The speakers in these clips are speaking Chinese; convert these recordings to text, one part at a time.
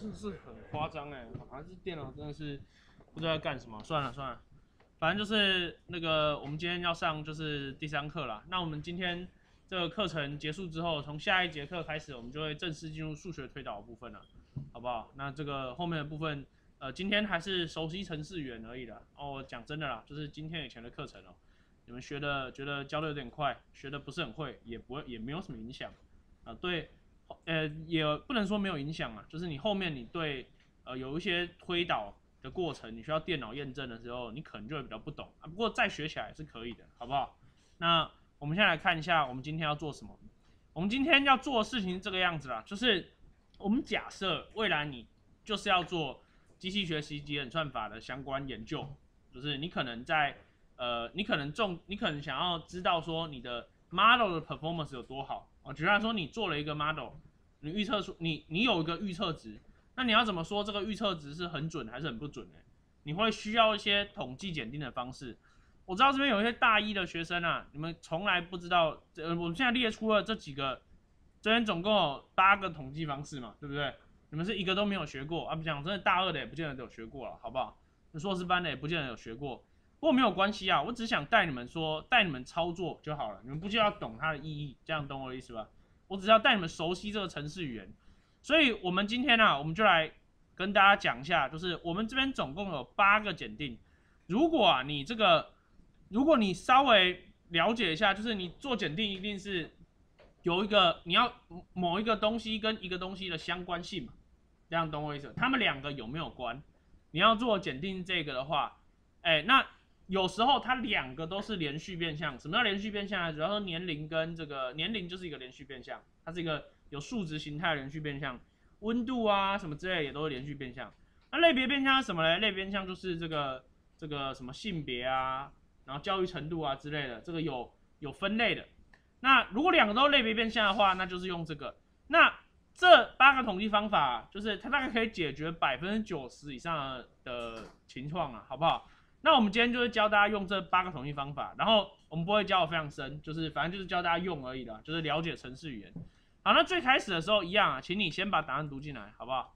真的是很夸张哎，好像是电脑真的是不知道在干什么。算了算了，反正就是那个我们今天要上就是第3课啦。那我们今天这个课程结束之后，从下一节课开始，我们就会正式进入数学推导的部分了，好不好？那这个后面的部分，今天还是熟悉程式语言而已啦。哦，讲真的啦，就是今天以前的课程哦，你们学的觉得教的有点快，学的不是很会，也没有什么影响啊。对，也不能说没有影响啊，就是你后面你对有一些推导的过程，你需要电脑验证的时候，你可能就会比较不懂啊。不过再学起来是可以的，好不好？那我们先来看一下我们今天要做什么。我们今天要做的事情是这个样子啦，就是我们假设未来你就是要做机器学习及演算法的相关研究，就是你可能在你可能想要知道说你的 model 的 performance 有多好啊。举例来说，你做了一个 model， 你预测出你有一个预测值，那你要怎么说这个预测值是很准还是很不准呢？你会需要一些统计检定的方式。我知道这边有一些大一的学生啊，你们从来不知道，我们现在列出了这几个，这边总共有8个统计方式嘛，对不对？你们是一个都没有学过啊？不讲真的，大2的也不见得有学过了，好不好？硕士班的也不见得有学过，不过没有关系啊，我只想带你们操作就好了，你们不就要懂它的意义，这样懂我的意思吧？我只要带你们熟悉这个程式语言，所以我们今天啊，我们就来跟大家讲一下，就是我们这边总共有8个检定，如果你稍微了解一下，就是你做检定一定是有一个你要某一个东西跟一个东西的相关性嘛，这样懂我意思？他们2个有没有关？你要做检定这个的话，那有时候它2个都是连续变项。什么叫连续变项呢？主要说年龄跟这个年龄就是一个连续变项，它是一个有数值形态的连续变项，温度啊什么之类也都是连续变项。那类别变项是什么呢？类别变项就是这个什么性别啊，然后教育程度啊之类的，这个有分类的。那如果2个都是类别变项的话，那就是用这个。那这8个统计方法，就是它大概可以解决90%以上的情况啊，好不好？那我们今天就是教大家用这8个统计方法，然后我们不会教的非常深，就是反正就是教大家用而已啦，就是了解程式语言。好，那最开始的时候一样啊，请你先把答案读进来，好不好？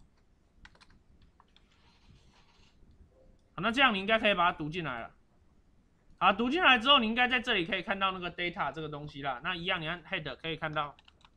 好，那这样你应该可以把它读进来了。好，读进来之后，你应该在这里可以看到那个 data 这个东西啦。那一样，你按 head 可以看到，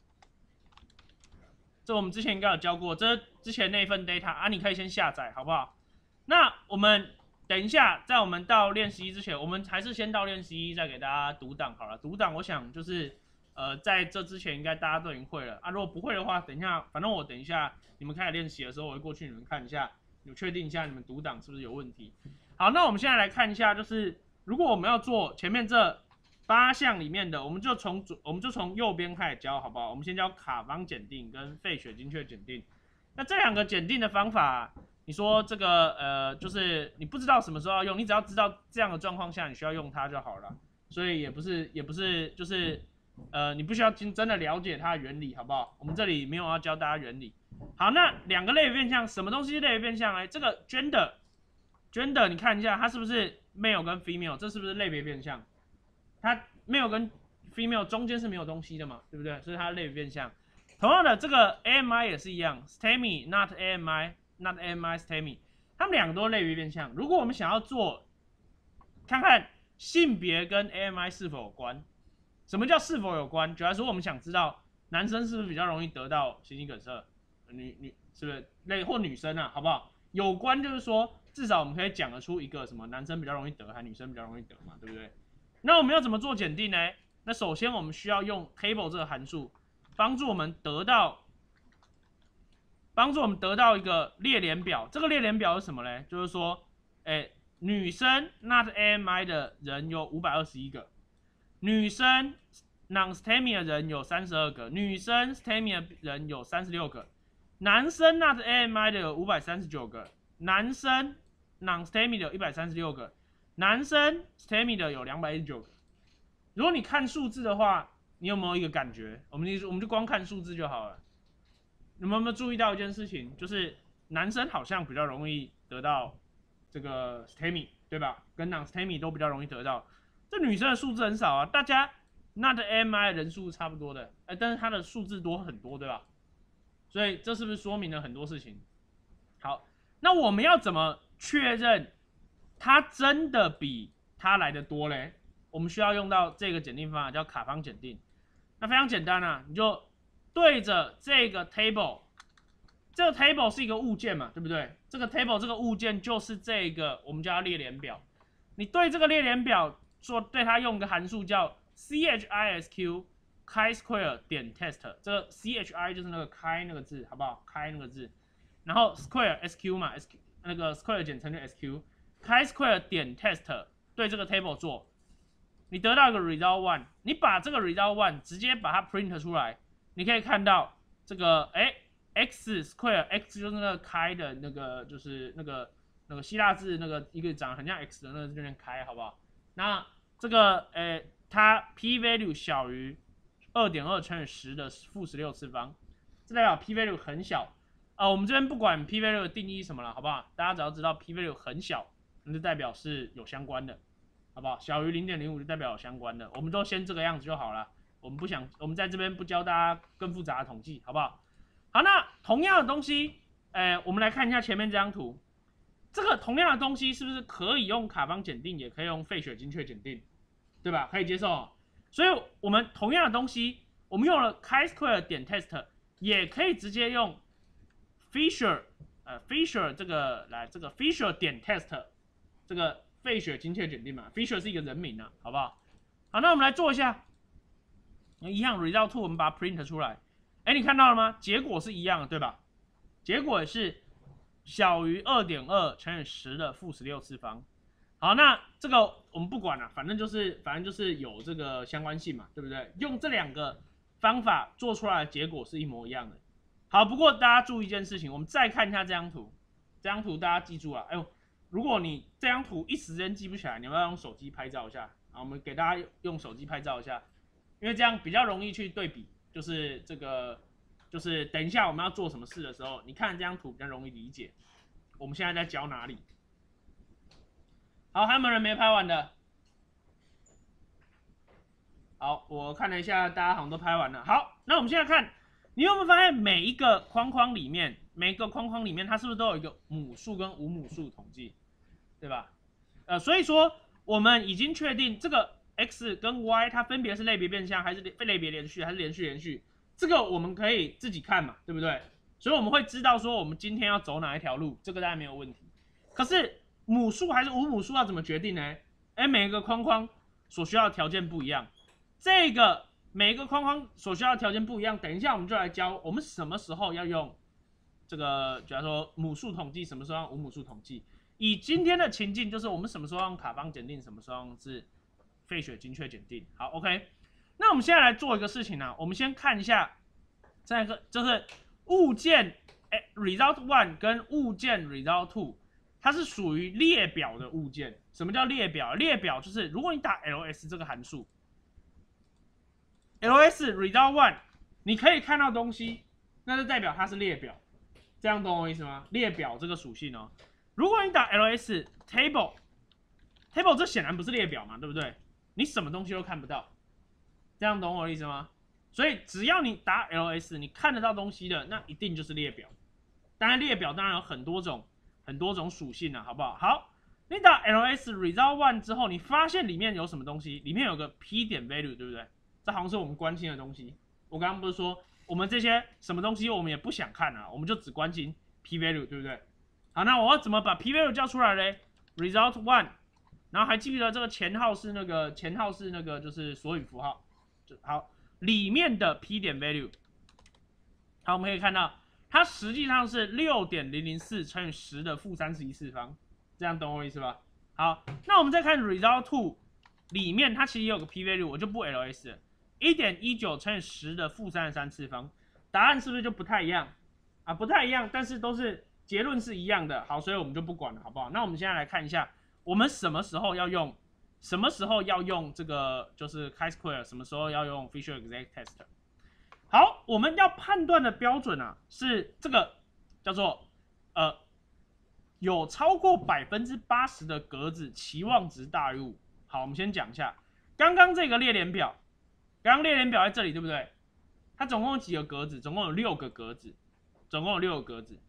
这我们之前应该有教过，这之前那份 data 啊，你可以先下载，好不好？那我们等一下，在我们到练习1之前，我们还是先到练习1，再给大家读档好了。读档，我想就是在这之前应该大家都已经会了啊。如果不会的话，等一下，反正我等一下你们开始练习的时候，我会过去你们看一下，你们确定一下你们读档是不是有问题。好，那我们现在来看一下，就是如果我们要做前面这8项里面的，我们就从右边开始教，好不好？我们先教卡方检定跟费雪精确检定。那这2个检定的方法，你说这个就是你不知道什么时候要用，你只要知道这样的状况下你需要用它就好了。所以也不是就是你不需要真的了解它的原理，好不好？我们这里没有要教大家原理。好，那2个类别变项，什么东西是类别变项呢？这个 gender 你看一下，它是不是 male 跟 female？ 这是不是类别变项？它 male 跟 female 中间是没有东西的嘛，对不对？所以它类别变项。同样的，这个 AMI 也是一样 ，STEMI not AMI not AMI STEMI， 它们2个都是类别变项。如果我们想要做，看看性别跟 AMI 是否有关，什么叫是否有关？主要说我们想知道男生是不是比较容易得到心肌梗塞，是不是或女生啊，好不好？有关就是说，至少我们可以讲得出一个什么男生比较容易得，还女生比较容易得嘛，对不对？那我们要怎么做检定呢？那首先我们需要用 table 这个函数，帮助我们得到一个列联表。这个列联表是什么呢？就是说，女生 not AMI 的人有521个，女生 non-STEMI 的人有32个，女生 STEMI 的人有36个，男生 not AMI 的有539个，男生 non-STEMI 的有136个。男生 STEMI 的有219个。如果你看数字的话，你有没有一个感觉？我们就光看数字就好了。你们有没有注意到一件事情？就是男生好像比较容易得到这个 STEMI， 对吧？跟 non-STEMI 都比较容易得到。这女生的数字很少啊，大家 not AMI 的人数差不多的，但是她的数字多很多，对吧？所以这是不是说明了很多事情？ 好，那我们要怎么确认它真的比它来的多嘞？我们需要用到这个检定方法，叫卡方检定。那非常简单啊，你就对着这个 table， 这个 table 是一个物件嘛，对不对？这个 table 这个物件就是这个我们叫它列联表。你对这个列联表对它用一个函数叫 CHISQ chi-square 点 test， 这个 CHI 就是那个开那个字，好不好？开那个字，然后 square SQ 嘛 ，SQ 那个 square 简称就 SQ， chi-square 点 test 对这个 table 做，你得到一个 result one， 你把这个 result one 直接把它 print 出来，你可以看到这个x square x 就是那个开的那个就是那个希腊字那个一个长得很像 x 的那个就念开，好不好？那这个它 p value 小于 2.2 乘以10的负16次方，这代表 p value 很小。我们这边不管 p value 的定义是什么了，好不好？大家只要知道 p value 很小，那就代表是有相关的，好不好？小于 0.05 就代表有相关的，我们都先这个样子就好了。我们在这边不教大家更复杂的统计，好不好？好，那同样的东西，我们来看一下前面这张图，这个同样的东西是不是可以用卡方检定，也可以用费雪精确检定，对吧？可以接受哦。所以我们同样的东西，我们用了 chi-square 点 test， 也可以直接用 Fisher 这个Fisher 点 test 这个费雪精确检定嘛 ，Fisher 是一个人名啊，好不好？好，那我们来做一下，一样 result two 我们把它 print 出来，你看到了吗？结果是一样的，对吧？结果也是小于 2.2 乘以10的负16次方。好，那这个我们不管了，反正就是有这个相关性嘛，对不对？用这两个方法做出来的结果是一模一样的。好，不过大家注意一件事情，我们再看一下这张图，这张图大家记住了，如果你这张图一时间记不起来，你要用手机拍照一下。好，我们给大家用手机拍照一下，因为这样比较容易去对比，就是这个，就是等一下我们要做什么事的时候，你看这张图比较容易理解。我们现在在教哪里？好，还有没有人没拍完的？好，我看了一下，大家好像都拍完了。好，那我们现在看，你有没有发现每一个框框里面，它是不是都有一个母数跟无母数统计，对吧？所以说我们已经确定这个 x 跟 y 它分别是类别变相还是非类别连续还是连续，这个我们可以自己看嘛，对不对？所以我们会知道说我们今天要走哪一条路，这个大家没有问题。可是母数还是无母数要怎么决定呢？每一个框框所需要的条件不一样，这个每一个框框所需要的条件不一样。等一下我们就来教我们什么时候要用这个，假如说母数统计，什么时候用无母数统计。以今天的情境，就是我们什么时候用卡方检定，什么时候用是费雪精确检定。好 ，OK。那我们现在来做一个事情啊，我们先看一下这个就是物件result one 跟物件 result two。它是属于列表的物件。什么叫列表？列表就是如果你打 ls 这个函数 ，ls result one， 你可以看到东西，那就代表它是列表。这样懂我意思吗？列表这个属性哦。如果你打 ls table， 这显然不是列表嘛，对不对？你什么东西都看不到。这样懂我的意思吗？所以只要你打 ls， 你看得到东西的，那一定就是列表。当然，列表当然有很多种属性啊，好不好？好，你打 ls result one 之后，你发现里面有什么东西？里面有个 p 点 value， 对不对？这好像是我们关心的东西。我刚刚不是说我们这些什么东西我们也不想看啊，我们就只关心 p value， 对不对？好，那我要怎么把 p value 叫出来嘞 ？result one， 然后还记不记得这个前号是那个就是索引符号？好，里面的 p 点 value， 好，我们可以看到。它实际上是 6.004 乘以10的负31次方，这样懂我意思吧？好，那我们再看 result two 里面，它其实也有个 p value， 我就不 ls 了 1.19 乘以10的负33次方，答案是不是就不太一样啊？不太一样，但是都是结论是一样的。好，所以我们就不管了，好不好？那我们现在来看一下，我们什么时候要用这个就是 chi-square， 什么时候要用 Fisher exact test。好，我们要判断的标准啊，是这个叫做有超过80%的格子期望值大于5。好，我们先讲一下，刚刚这个列联表，刚刚列联表在这里，对不对？它总共有几个格子？总共有6个格子，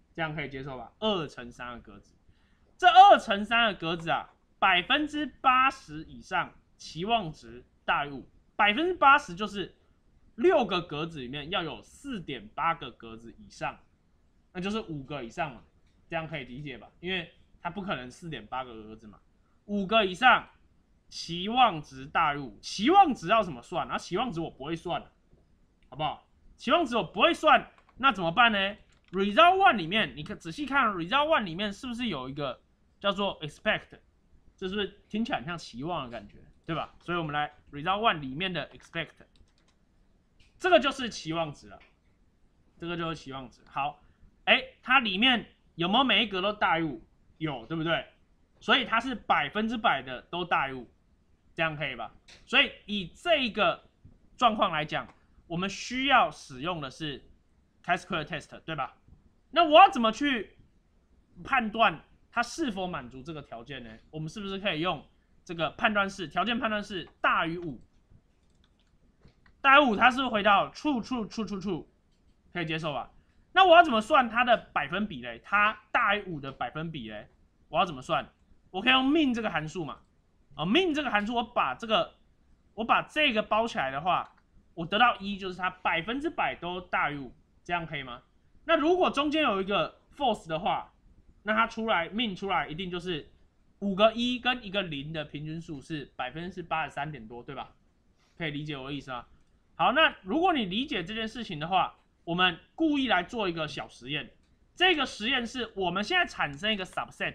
这样可以接受吧？2乘3个格子，这2乘3个格子啊，80%以上期望值大于5%，80%就是6个格子里面要有4.8个格子以上，那就是5个以上嘛，这样可以理解吧？因为它不可能4.8个格子嘛，5个以上，期望值大于5，期望值要怎么算？然后期望值我不会算，好不好？期望值我不会算，那怎么办呢？Result One 里面，你仔细看 Result One 里面是不是有一个叫做 Expect， 这是不是听起来很像期望的感觉，对吧？所以我们来 Result One 里面的 Expect， 这个就是期望值了，这个就是期望值。好，它里面有没有每一格都大于5？有，对不对？所以它是100%的都大于5，这样可以吧？所以以这个状况来讲，我们需要使用的是 chi-square test， 对吧？那我要怎么去判断它是否满足这个条件呢？我们是不是可以用这个判断式条件判断式大于5？大于5，它是不是回到 true， 可以接受吧？那我要怎么算它的百分比嘞？它大于5的百分比嘞？我要怎么算？我可以用 min 这个函数嘛？min 这个函数，我把这个包起来的话，我得到1，就是它100%都大于5，这样可以吗？那如果中间有一个 false 的话，那它min 出来一定就是5个1跟1个0的平均数是83%点多，对吧？可以理解我的意思吗？好，那如果你理解这件事情的话，我们故意来做一个小实验。这个实验是我们现在产生一个 subset。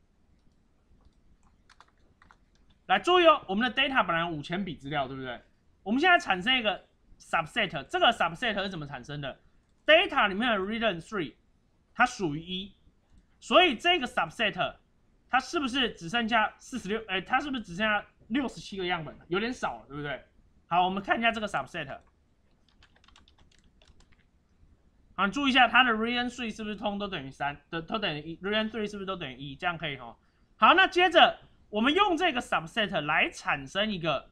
来注意哦，我们的 data 本来有5000笔资料，对不对？我们现在产生一个 subset， 这个 subset 是怎么产生的 ？data 里面的 return 3， 它属于1，所以这个 subset 它是不是只剩下46？它是不是只剩下67个样本？有点少了，对不对？好，我们看一下这个 subset。好，你注意一下它的 return 3是不是都等于3？都等于1 ，return 3是不是都等于1？这样可以哈。好，那接着我们用这个 subset 来产生一个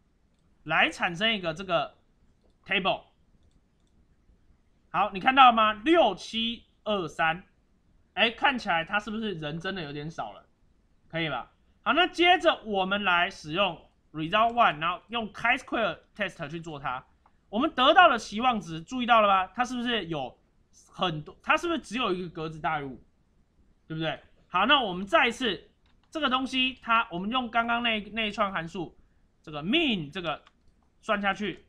这个 table。好，你看到了吗？6723，看起来它是不是人真的有点少了？可以吧？好，那接着我们来使用 result one， 然后用 chi-square test 去做它。我们得到的期望值，注意到了吧？它是不是有很多？它是不是只有一个格子大于5？对不对？好，那我们再一次。这个东西我们用刚刚那一串函数，这个 min 这个算下去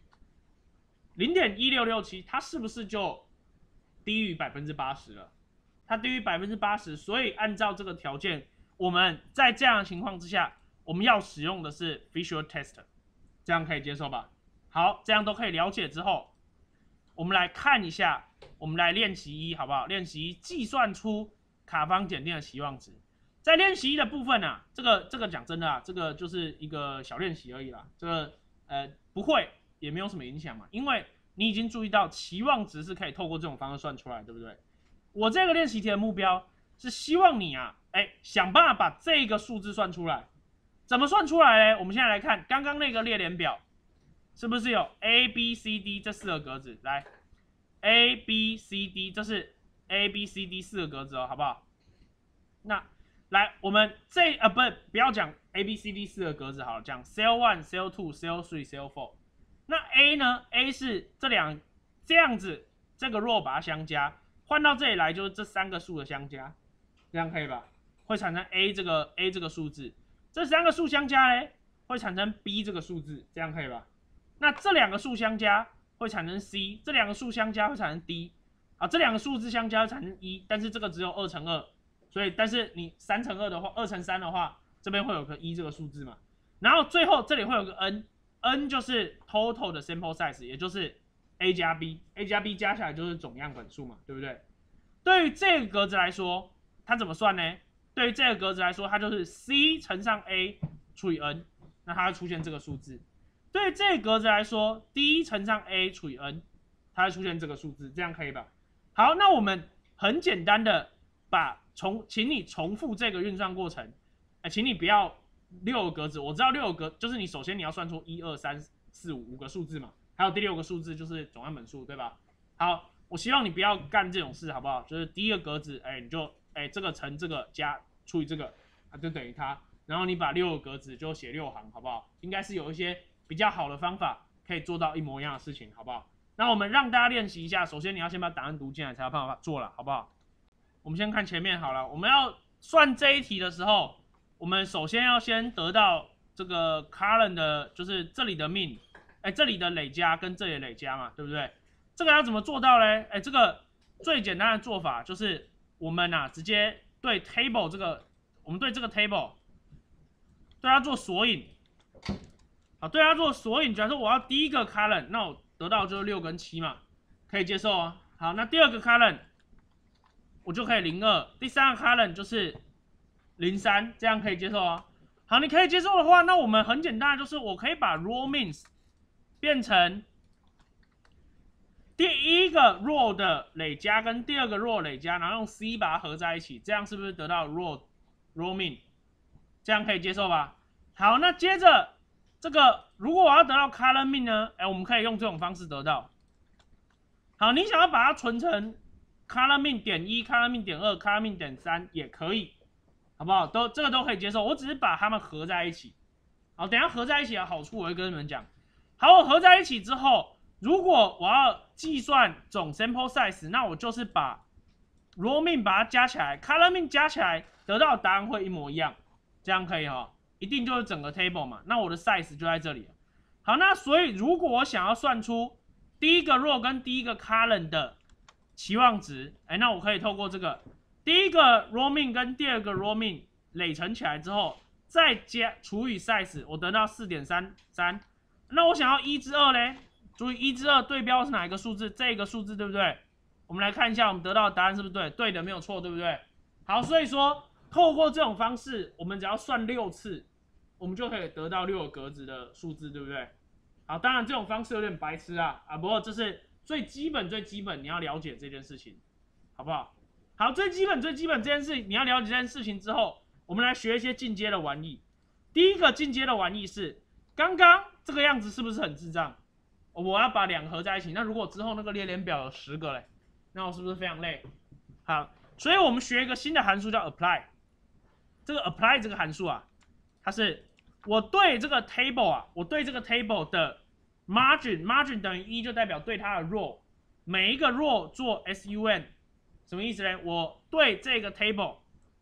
，0.1667，它是不是就低于80%了？它低于80%，所以按照这个条件，我们在这样的情况之下，我们要使用的是 visual test， 这样可以接受吧？好，这样都可以了解之后，我们来看一下，我们来练习1，好不好？练习1计算出卡方检定的期望值。在练习1的部分啊，这个讲真的啊，这个就是一个小练习而已啦。这个不会也没有什么影响嘛，因为你已经注意到期望值是可以透过这种方式算出来，对不对？我这个练习题的目标是希望你啊，想办法把这个数字算出来。怎么算出来呢？我们现在来看刚刚那个列联表，是不是有 A B C D 这4个格子？来 ，A B C D 这是 A B C D 4个格子哦，好不好？那来，我们不要讲 A B C D 4个格子好了，讲 cell 1、cell 2、cell 3、cell 4。那 A 呢 ？A 是这样子，这个 row 把它相加，换到这里来就是这3个数的相加，这样可以吧？会产生 A 这个数字，这3个数相加呢，会产生 B 这个数字，这样可以吧？那这2个数相加会产生 C， 这2个数相加会产生 D， 啊，这2个数字相加会产生1，但是这个只有2乘2。所以，但是你3乘2的话，2乘3的话，这边会有个1这个数字嘛？然后最后这里会有个 n 就是 total 的 sample size， 也就是 a 加 b，a 加 b 加起来就是总样本数嘛，对不对？对于这个格子来说，它怎么算呢？对于这个格子来说，它就是 c 乘上 a 除以 n， 那它会出现这个数字。对于这个格子来说 ，d 乘上 a 除以 n， 它会出现这个数字，这样可以吧？好，那我们很简单的请你重复这个运算过程，请你不要6个格子，我知道6个格就是你首先你要算出1、2、3、4、5个数字嘛，还有第6个数字就是总样本数，对吧？好， 我希望你不要干这种事，好不好？就是第一个格子，你就这个乘这个加除以这个，就等于它。然后你把6个格子就写6行，好不好？应该是有一些比较好的方法可以做到一模一样的事情，好不好？那我们让大家练习一下。首先你要先把答案读进来，才有办法做了，好不好？我们先看前面好了。我们要算这一题的时候，我们首先要先得到这个 current 的，就是这里的 mean， 这里的累加跟这里的累加嘛，对不对？这个要怎么做到嘞？这个最简单的做法就是我们直接对 table 这个，我们对这个 table 对它做索引。好，对它做索引。假如说我要第一个 column， 那我得到就是6跟7嘛，可以接受啊。好，那第二个 column 我就可以02，第三个 column 就是03，这样可以接受啊。好，你可以接受的话，那我们很简单，就是我可以把 row means 变成第一个 row 的累加跟第二个 row 累加，然后用 C 把它合在一起，这样是不是得到 row mean？ 这样可以接受吧？好，那接着这个如果我要得到 column mean 呢？我们可以用这种方式得到。好，你想要把它存成 column mean 点1、column mean 点2、column mean 点3也可以，好不好？这个都可以接受。我只是把它们合在一起。好，等一下合在一起的好处我会跟你们讲。好，我合在一起之后，如果我要计算总 sample size， 那我就是把 row mean 把它加起来 ，column mean 加起来，得到的答案会一模一样，这样可以哈？一定就是整个 table 嘛。那我的 size 就在这里了。好，那所以如果我想要算出第一个 row 跟第一个 column 的期望值，那我可以透过这个第一个 row mean 跟第二个 row mean 累乘起来之后，再加除以 size， 我得到 4.33。那我想要1/2嘞，注意1/2对标是哪一个数字？这个数字对不对？我们来看一下，我们得到的答案是不是对？对的，没有错，对不对？好，所以说透过这种方式，我们只要算6次，我们就可以得到6个格子的数字，对不对？好，当然这种方式有点白痴不过这是最基本你要了解这件事情，好不好？好，最基本这件事你要了解这件事情之后，我们来学一些进阶的玩意。第一个进阶的玩意是，刚刚这个样子是不是很智障？我要把2个合在一起，那如果之后那个列联表有10个嘞，那我是不是非常累？好，所以我们学一个新的函数叫 apply。这个 apply 这个函数它是我对这个 table 我对这个 table 的 margin 等于1，就代表对它的 row， 每一个 row 做 sun， 什么意思呢？我对这个 table，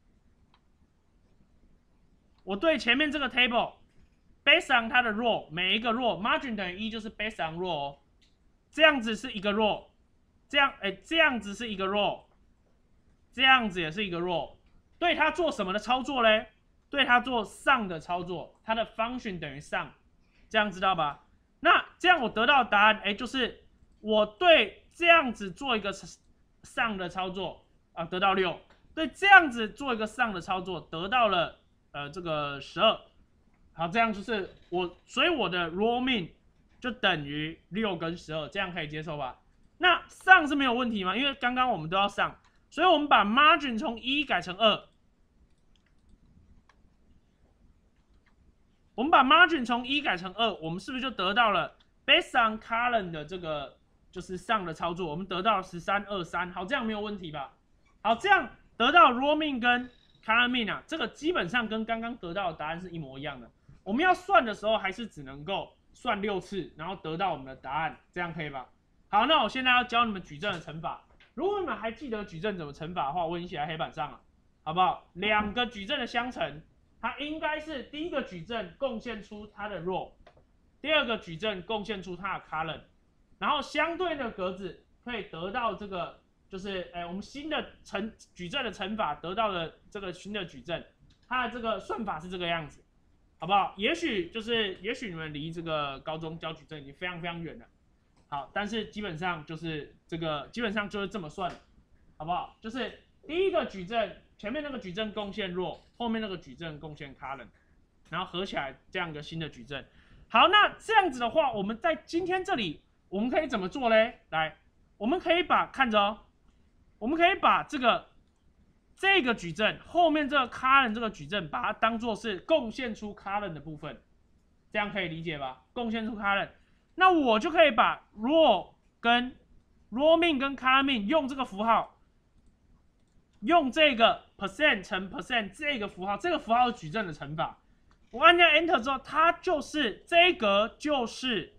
我对前面这个 table。based on 它的 row， 每一个 row margin 等于1，就是 based on row， 这样子是一个 row， 这样子是一个 row， 这样子也是一个 row， 对它做什么的操作嘞？对它做 sum 的操作，它的 function 等于 sum， 这样知道吧？那这样我得到的答案，就是我对这样子做一个 sum 的操作得到6，对这样子做一个 sum 的操作得到了这个12。好，这样就是所以我的 row mean 就等于6跟12，这样可以接受吧？那上是没有问题吗？因为刚刚我们都要上，所以我们把 margin 从1改成2。我们把 margin 从1改成2，我们是不是就得到了 based on column 的这个就是上的操作？我们得到了1323，好，这样没有问题吧？好，这样得到 row mean 跟 column mean这个基本上跟刚刚得到的答案是一模一样的。我们要算的时候，还是只能够算6次，然后得到我们的答案，这样可以吧？好，那我现在要教你们矩阵的乘法。如果你们还记得矩阵怎么乘法的话，我已经写在黑板上了，好不好？2个矩阵的相乘，它应该是第一个矩阵贡献出它的 row， 第二个矩阵贡献出它的 column， 然后相对的格子可以得到这个，就是我们新的矩阵的乘法得到的这个新的矩阵，它的这个算法是这个样子。好不好？也许你们离这个高中教矩阵已经非常非常远了，好，但是基本上就是这么算，好不好？就是第一个矩阵前面那个矩阵贡献 row， 后面那个矩阵贡献 column， 然后合起来这样一个新的矩阵。好，那这样子的话，我们在今天这里我们可以怎么做嘞？来，我们可以看着我们可以把这个矩阵后面这个 column 这个矩阵，把它当做是贡献出 column 的部分，这样可以理解吧？贡献出 column， 那我就可以把 row 跟 ，raw min 跟 color min 用这个符号，用这个 percent 乘 percent 这个符号，这个符号是矩阵的乘法。我按下 Enter 之后，它就是这一格就是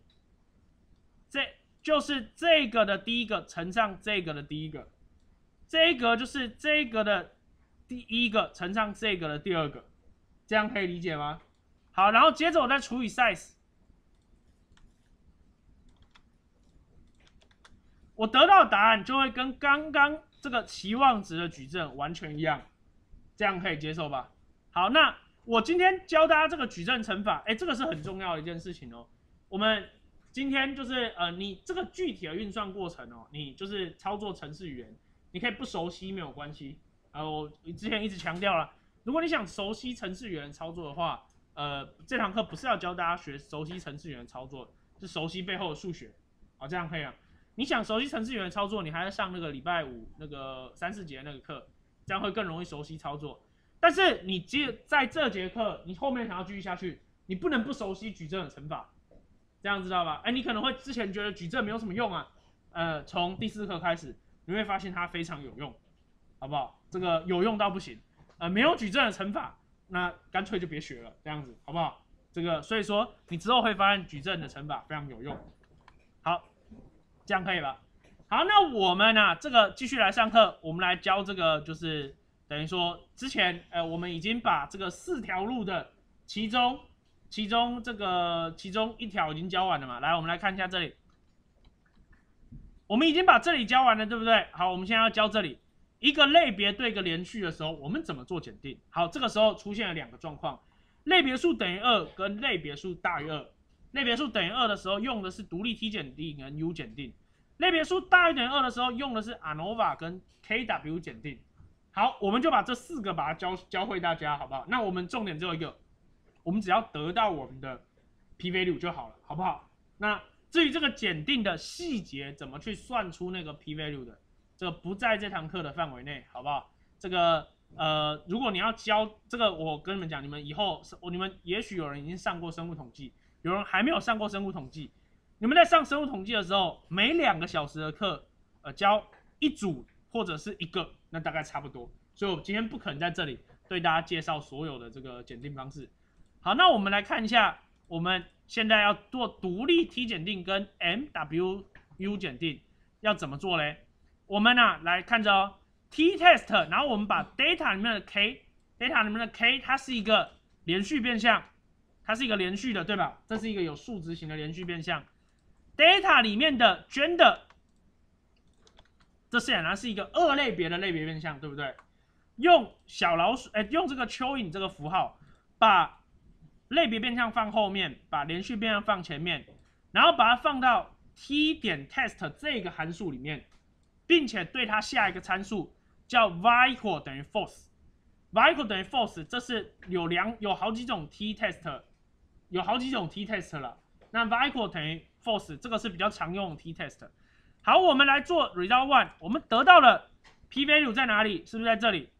这个的第一个乘上这个的第一个，这一格就是这个的第一个乘上这个的第二个，这样可以理解吗？好，然后接着我再除以 size， 我得到的答案就会跟刚刚这个期望值的矩阵完全一样，这样可以接受吧？好，那我今天教大家这个矩阵乘法，这个是很重要的一件事情哦。我们今天就是你这个具体的运算过程哦，你就是操作程式语言，你可以不熟悉没有关系。我之前一直强调了，如果你想熟悉程式语言操作的话，这堂课不是要教大家学熟悉程式语言操作，是熟悉背后的数学。好，这样可以啊。你想熟悉程式语言操作，你还要上那个礼拜五那个3、4节那个课，这样会更容易熟悉操作。但是你在这节课，你后面想要继续下去，你不能不熟悉矩阵的乘法，这样知道吧？你可能会之前觉得矩阵没有什么用啊，从第4课开始，你会发现它非常有用，好不好？这个有用到不行，没有矩阵的乘法，那干脆就别学了，这样子好不好？这个所以说你之后会发现矩阵的乘法非常有用。好，这样可以吧？好，那我们啊，这个继续来上课，我们来教这个就是等于说之前我们已经把这个4条路的其中一条已经教完了嘛？来，我们来看一下这里，我们已经把这里教完了，对不对？好，我们现在要教这里一个类别对一个连续的时候，我们怎么做检定？好，这个时候出现了2个状况，类别数等于2跟类别数大于2。类别数等于2的时候用的是独立 t 检定跟 u 检定，类别数大于等于2的时候用的是 ANOVA 跟 KW 检定。好，我们就把这4个把它教会大家，好不好？那我们重点只有一个，我们只要得到我们的 p value 就好了，好不好？那至于这个检定的细节怎么去算出那个 p value 的，这个不在这堂课的范围内，好不好？这个如果你要教这个，我跟你们讲，你们以后你们也许有人已经上过生物统计，有人还没有上过生物统计。你们在上生物统计的时候，每2个小时的课，教1组或者是1个，那大概差不多。所以我今天不可能在这里对大家介绍所有的这个检定方式。好，那我们来看一下，我们现在要做独立 t 检定跟 MWU 检定要怎么做嘞？我们来看着哦 ，t test， 然后我们把 data 里面的 k，data 里面的 k 它是一个连续变项。它是一个连续的，对吧？这是一个有数值型的连续变项。data 里面的 gender， 这显然是一个2类别的类别变项，对不对？用小老鼠，用这个蚯蚓这个符号，把类别变项放后面，把连续变项放前面，然后把它放到 t 点 test 这个函数里面，并且对它下一个参数叫 var等于 false。var 等于 false， 这是有好几种 t test。有好几种 t test 了，那 var 等于 false 这个是比较常用的 t test。好，我们来做 result one， 我们得到的 p value 在哪里？是不是在这里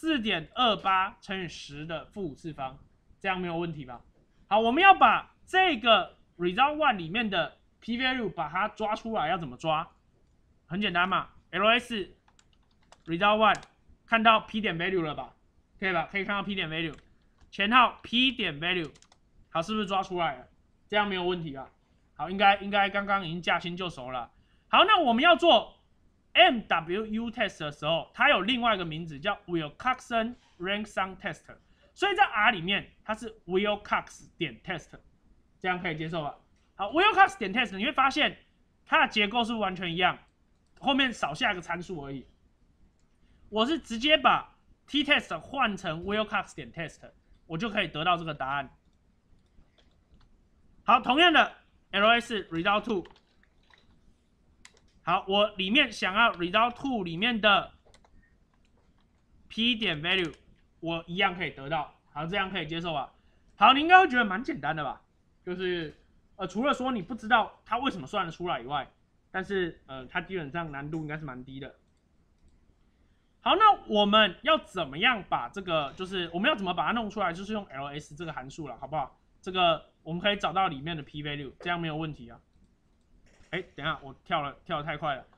4.28 乘以10的负5次方？这样没有问题吧？好，我们要把这个 result one 里面的 p value 把它抓出来，要怎么抓？很简单嘛 ，ls result one 看到 p 点 value 了吧？可以吧？可以看到 p 点 value， 前号 p 点 value。好，是不是抓出来了？这样没有问题吧？好，应该刚刚已经驾轻就熟了。好，那我们要做 MWU test 的时候，它有另外一个名字叫 Wilcoxon Rank Sum Test， 所以在 R 里面它是 Wilcox 点 test， 这样可以接受吧？好 ，Wilcox 点 test 你会发现它的结构是完全一样，后面少下一个参数而已。我是直接把 t test 换成 Wilcox 点 test， 我就可以得到这个答案。好，同样的 ls result two， 好，我里面想要 result two 里面的 p 点 value， 我一样可以得到。好，这样可以接受吧？好，你应该会觉得蛮简单的吧？就是除了说你不知道它为什么算得出来以外，但是它基本上难度应该是蛮低的。好，那我们要怎么样把这个，就是我们要怎么把它弄出来，就是用 ls 这个函数了，好不好？这个我们可以找到里面的 p value， 这样没有问题啊。等一下我跳得太快了。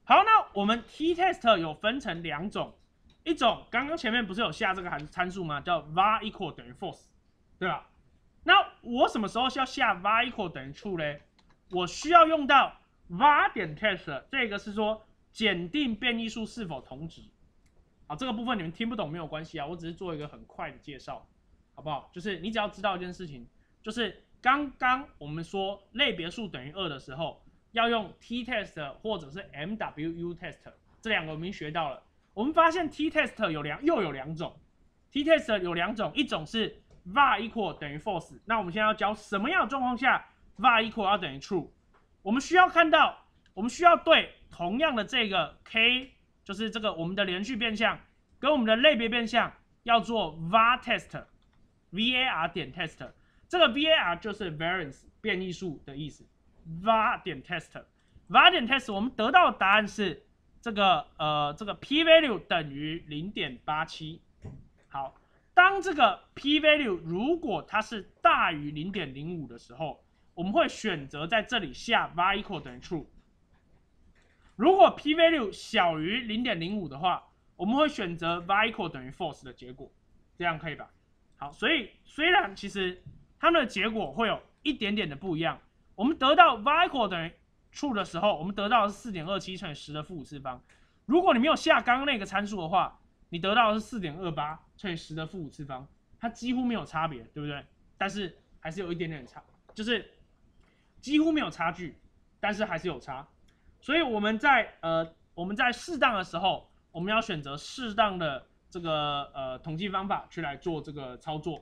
好，那我们 t-test 有分成2种，一种刚刚前面不是有下这个参数吗？叫 var equal 等于 false， 对吧？那我什么时候是要下 var equal 等于 true 嘞？我需要用到 var 点 test， 这个是说检定变异数是否同值。好，这个部分你们听不懂没有关系啊，我只是做一个很快的介绍，好不好？就是你只要知道一件事情，就是刚刚我们说类别数等于2的时候，要用 t-test 或者是 MWU test， 这2个我们已经学到了。我们发现 t-test 又有2种 ，t-test 有2种，一种是 var equal 等于 false， 那我们现在要教什么样的状况下 var equal 要等于 true。我们需要看到，我们需要对同样的这个 k， 就是这个我们的连续变项跟我们的类别变项要做 var test，var 点 test， 这个 var 就是 variance 变异数的意思 ，var 点 test，var 点 test 我们得到的答案是这个p value 等于 0.87。好，当这个 p value 如果它是大于 0.05 的时候，我们会选择在这里下 var equal 等于 true。如果 p value 小于 0.05 的话，我们会选择 var equal 等于 false 的结果，这样可以吧？好，所以虽然其实它们的结果会有一点点的不一样，我们得到 var equal 等于 true 的时候，我们得到的是 4.27 乘以10的负5次方。如果你没有下刚刚那个参数的话，你得到的是 4.28 乘以10的负5次方，它几乎没有差别，对不对？但是还是有一点点差，就是几乎没有差距，但是还是有差。所以我们在适当的时候，我们要选择适当的这个统计方法去来做这个操作。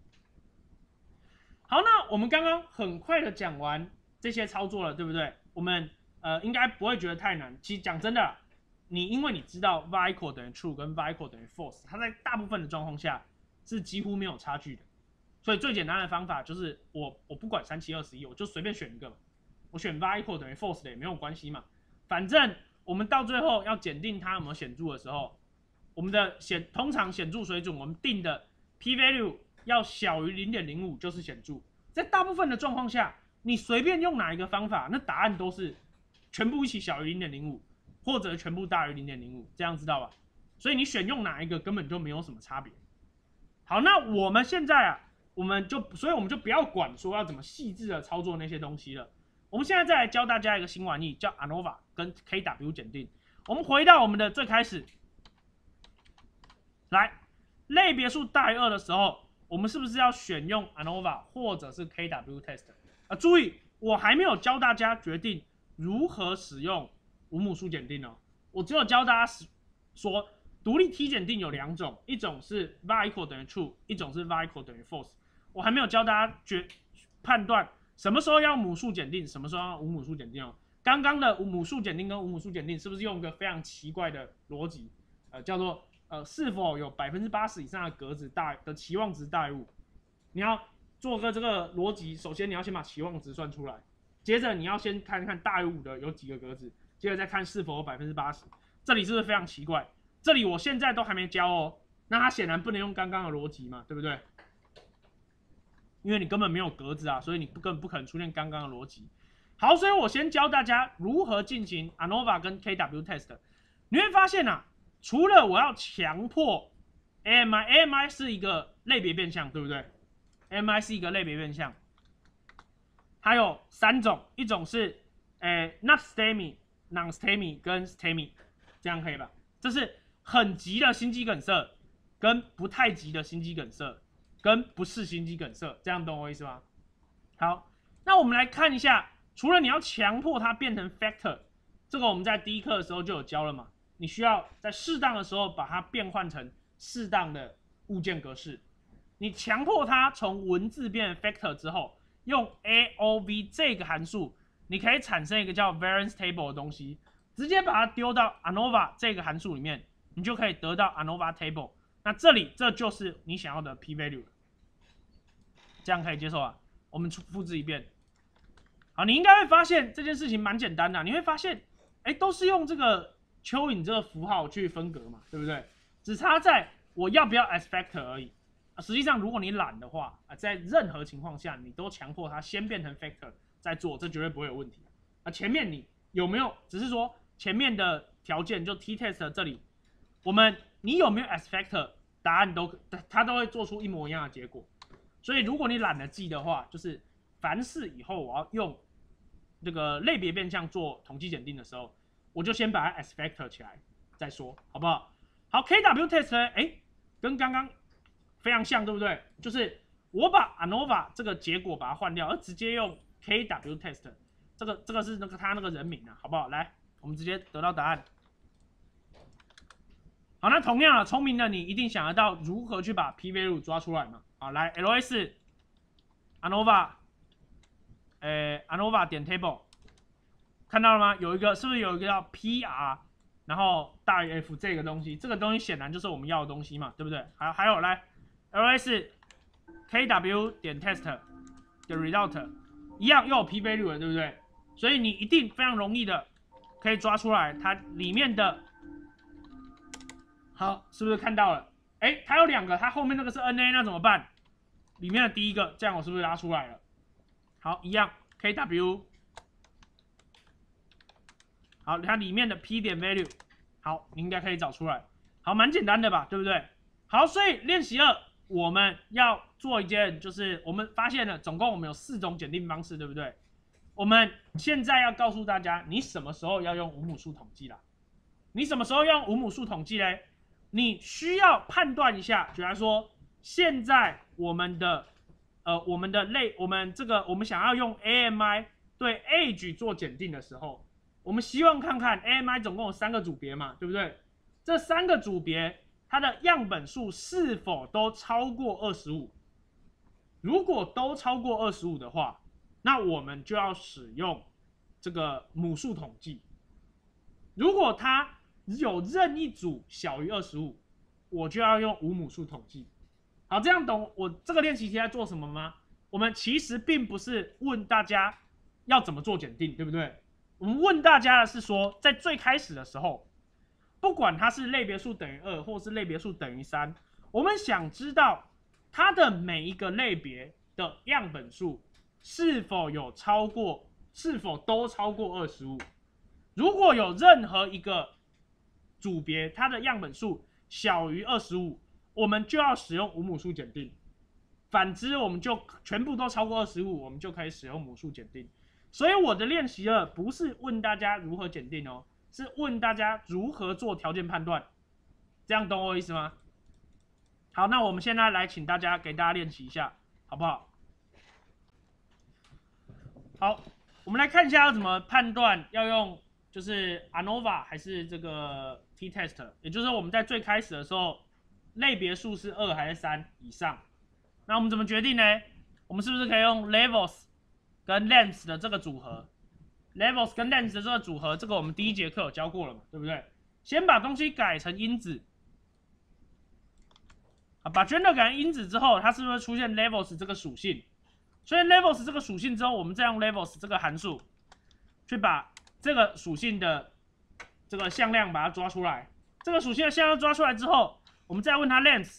好，那我们刚刚很快的讲完这些操作了，对不对？我们应该不会觉得太难。其实讲真的，因为你知道 var equal 等于 true 跟 var equal 等于 false， 它在大部分的状况下是几乎没有差距的。所以最简单的方法就是我不管3、7、21，我就随便选一个，我选 var equal 等于 false 的也没有关系嘛。反正我们到最后要检定它有没有显著的时候，我们的通常显著水准，我们定的 p value 要小于 0.05 就是显著。在大部分的状况下，你随便用哪一个方法，那答案都是全部一起小于 0.05， 或者全部大于 0.05， 这样知道吧？所以你选用哪一个根本就没有什么差别。好，那我们现在啊，所以我们就不要管说要怎么细致的操作那些东西了。我们现在再来教大家一个新玩意，叫 ANOVA 跟 KW 检定。我们回到我们的最开始，来，类别数大于2的时候，我们是不是要选用 ANOVA 或者是 KW test？ 注意，我还没有教大家决定如何使用无母数检定哦。我只有教大家说，独立 T 检定有2种，一种是 var equal 等于 true， 一种是 var equal 等于 false。我还没有教大家判断什么时候要母数检定，什么时候要无母数检定哦。刚刚的母数检定跟无母数检定是不是用一个非常奇怪的逻辑？叫做是否有80%以上的格子的期望值大于5？你要做个这个逻辑，首先你要先把期望值算出来，接着你要先看看大于5的有几个格子，接着再看是否有80%。这里是不是非常奇怪？这里我现在都还没教哦，那它显然不能用刚刚的逻辑嘛，对不对？因为你根本没有格子啊，所以你根本不可能出现刚刚的逻辑。好，所以我先教大家如何进行 ANOVA 跟 KW test。你会发现啊，除了我要强迫 AMI 是一个类别变项，对不对 ？AMI 是一个类别变项，还有3种，一种是not STEMI、non STEMI 跟 STEMI， 这样可以吧？这是很急的心肌梗塞，跟不太急的心肌梗塞，跟不是心肌梗塞，这样懂我意思吗？好，那我们来看一下，除了你要强迫它变成 factor， 这个我们在第一课的时候就有教了嘛。你需要在适当的时候把它变换成适当的物件格式。你强迫它从文字变成 factor 之后，用 AOV 这个函数，你可以产生一个叫 variance table 的东西，直接把它丢到 ANOVA 这个函数里面，你就可以得到 ANOVA table。那这就是你想要的 p value， 这样可以接受啊？我们复制一遍。好，你应该会发现这件事情蛮简单的，你会发现，都是用这个蚯蚓这个符号去分隔嘛，对不对？只差在我要不要 as factor 而已。实际上，如果你懒的话，在任何情况下，你都强迫它先变成 factor 再做，这绝对不会有问题。前面你有没有？只是说前面的条件，就 t test 这里，你有没有 s factor， 答案它都会做出一模一样的结果。所以如果你懒得记的话，就是凡是以后我要用这个类别变项做统计检定的时候，我就先把它 s factor 起来再说，好不好？好 ，KW test 呢，跟刚刚非常像，对不对？就是我把 ANOVA 这个结果把它换掉，而直接用 KW test， 这个是他那个人名啊，好不好？来，我们直接得到答案。好，那同样啊，聪明的你一定想得到如何去把 p value 抓出来嘛？好，来 ls ANOVA 点 table， 看到了吗？是不是有一个叫 PR， 然后大于 F 这个东西？这个东西显然就是我们要的东西嘛，对不对？还有来 ls KW 点 test 的 result 一样又有 p value 了，对不对？所以你一定非常容易的可以抓出来它里面的。好，是不是看到了？它有2个，它后面那个是 NA， 那怎么办？里面的第一个，这样我是不是拉出来了？好，一样 KW， 好，它里面的 P 点 value， 好，你应该可以找出来。好，蛮简单的吧，对不对？好，所以练习2，我们要做一件，就是我们发现了，总共我们有4种检定方式，对不对？我们现在要告诉大家，你什么时候要用无母数统计啦？你什么时候用无母数统计嘞？你需要判断一下，比方说，现在我们想要用 AMI 对 age 做检定的时候，我们希望看看 AMI 总共有3个组别嘛，对不对？这3个组别它的样本数是否都超过25？如果都超过25的话，那我们就要使用这个母数统计。如果它有任一组小于25，我就要用无母数统计。好，这样懂我这个练习题在做什么吗？我们其实并不是问大家要怎么做检定，对不对？我们问大家的是说，在最开始的时候，不管它是类别数等于2，或是类别数等于3，我们想知道它的每一个类别的样本数是否都超过25。如果有任何一个组别它的样本数小于25，我们就要使用无母数检定。反之，我们就全部都超过25，我们就可以使用母数检定。所以我的练习2不是问大家如何检定哦，是问大家如何做条件判断。这样懂我意思吗？好，那我们现在来请大家给大家练习一下，好不好？好，我们来看一下要怎么判断要用就是 ANOVA 还是这个 t test， 也就是我们在最开始的时候，类别数是2还是3以上。那我们怎么决定呢？我们是不是可以用 levels 跟 lengths 的这个组合 ？levels 跟 lengths 的这个组合，这个我们第1节课有教过了嘛，对不对？先把东西改成因子，把 gender 改成因子之后，它是不是会出现 levels 这个属性？出现 levels 这个属性之后，我们再用 levels 这个函数去把这个属性的这个向量把它抓出来。这个属性的向量抓出来之后，我们再问它 length，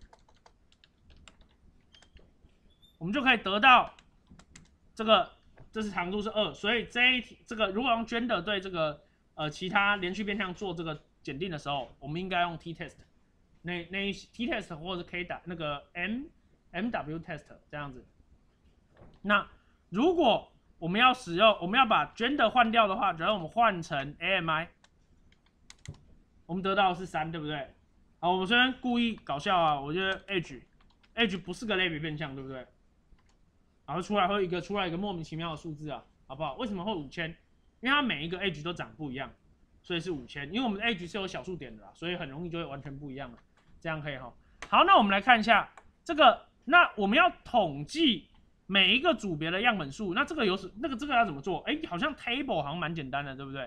我们就可以得到这是长度是2，所以这个如果用 gender 对这个其他连续变项做这个检定的时候，我们应该用 t test， 那 t test 或者是 k 那个 mw test 这样子。那如果我们要把 gender 换掉的话，只要我们换成 AMI， 我们得到的是3，对不对？好，我这边故意搞笑啊，我觉得 age 不是个类别变项，对不对？然后出来一个莫名其妙的数字啊，好不好？为什么会5000？因为它每一个 age 都长不一样，所以是5000。因为我们的 age 是有小数点的啦，所以很容易就会完全不一样了。这样可以哈。好，那我们来看一下这个，那我们要统计每一个组别的样本数，那这个这个要怎么做？好像 table 好像蛮简单的，对不对？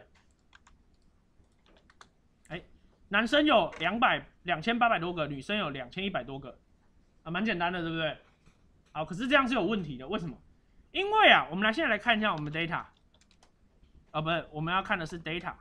男生有2800多个，女生有2100多个，蛮简单的，对不对？好，可是这样是有问题的，为什么？因为啊，我们现在来看一下我们的 data， 不是，我们要看的是 data。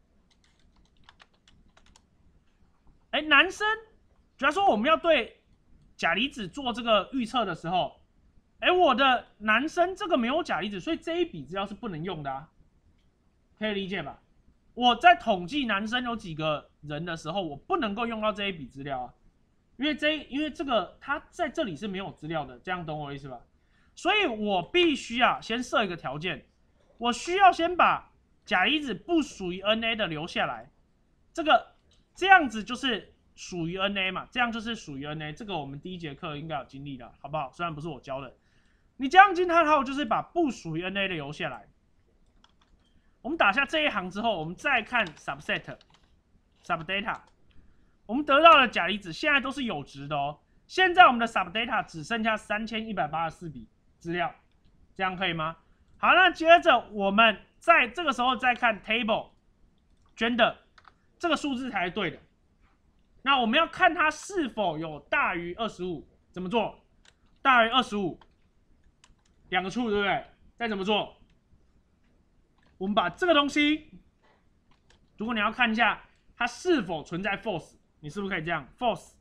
男生，假如说我们要对钾离子做这个预测的时候，我的男生这个没有钾离子，所以这一笔资料是不能用的啊，可以理解吧？ 我在统计男生有几个人的时候，我不能够用到这一笔资料啊，因为这个它在这里是没有资料的，这样懂我意思吧？所以我必须啊先设一个条件，我需要先把钾离子不属于 Na 的留下来，这样子就是属于 Na 嘛，这样就是属于 Na， 这个我们第一节课应该有经历的，好不好？虽然不是我教的，你这样惊叹号就是把不属于 Na 的留下来。我们打下这一行之后，我们再看 subdata， 我们得到的钾离子现在都是有值的哦。现在我们的 subdata 只剩下3184笔资料，这样可以吗？好，那接着我们在这个时候再看 table gender， 这个数字才是对的。那我们要看它是否有大于25，怎么做？大于25，两个处对不对？再怎么做？我们把这个东西，如果你要看一下它是否存在 false， 你是不是可以这样 false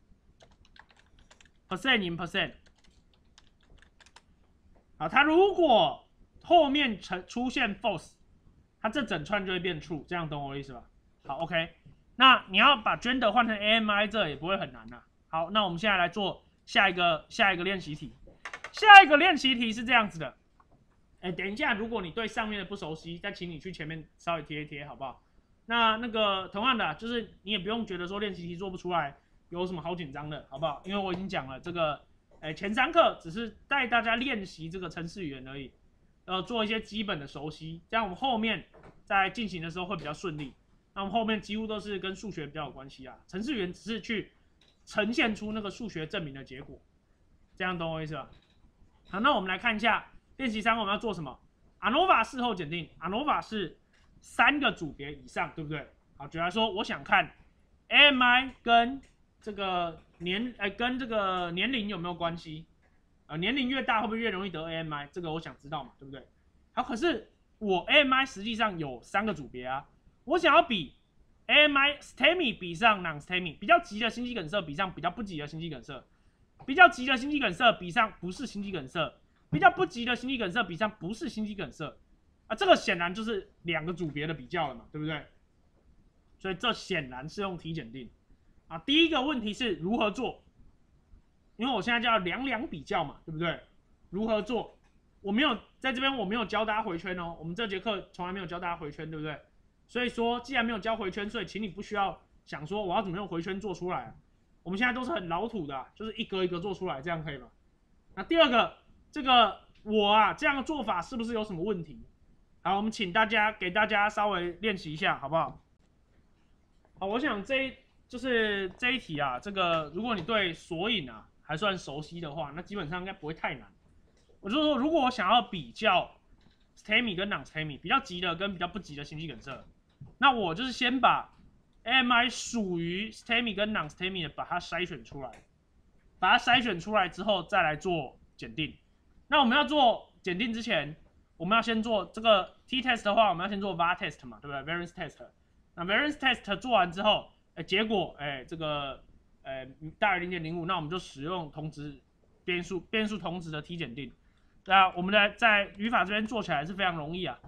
percent in percent？ 好，它如果后面出现 false， 它这整串就会变 true， 这样懂我的意思吧？好 ，OK。那你要把 gender 换成 AMI， 这也不会很难啊。好，那我们现在来做下一个练习题。下一个练习题是这样子的。等一下，如果你对上面的不熟悉，再请你去前面稍微贴一贴，好不好？那个同样的，就是你也不用觉得说练习题做不出来有什么好紧张的，好不好？因为我已经讲了这个，前3课只是带大家练习这个程式语言而已，做一些基本的熟悉，这样我们后面在进行的时候会比较顺利。那我们后面几乎都是跟数学比较有关系啊，程式语言只是去呈现出那个数学证明的结果，这样懂我意思吧？好，那我们来看一下。练习3我们要做什么 ？ANOVA 事后检定 ，ANOVA 是3个组别以上，对不对？好，举例来说，我想看 AMI 跟这个年龄有没有关系？年龄越大会不会越容易得 AMI？ 这个我想知道嘛，对不对？好，可是我 AMI 实际上有3个组别啊，我想要比 AMI STEMI 比上 non-STEMI， 比较急的心肌梗塞比上比较不急的心肌梗塞，比较急的心肌梗塞比上不是心肌梗塞。比较不急的心肌梗塞比上不是心肌梗塞啊，这个显然就是2个组别的比较了嘛，对不对？所以这显然是用体检定啊。第一个问题是如何做？因为我现在就要两比较嘛，对不对？如何做？我没有在这边，我没有教大家回圈哦。我们这节课从来没有教大家回圈，对不对？所以说，既然没有教回圈，所以请你不需要想说我要怎么用回圈做出来。我们现在都是很老土的，就是一格一格做出来，这样可以吗？那第二个。这个我啊，这样的做法是不是有什么问题？好，我们请给大家稍微练习一下，好不好？好，我想就是这一题啊，这个如果你对索引啊还算熟悉的话，那基本上应该不会太难。我就说，如果我想要比较 STEMI 跟 non-STEMI， 比较急的跟比较不急的心肌梗塞，那我就是先把 AMI 属于 STEMI 跟 non-STEMI 的把它筛选出来，把它筛选出来之后再来做检定。那我们要做检定之前，我们要先做这个 t-test 的话，我们要先做 var test 嘛，对不对 ？variance test。那 variance test 做完之后，结果这个大于 0.05， 那我们就使用同值变数同值的 t 检定。那我们在语法这边做起来是非常容易啊。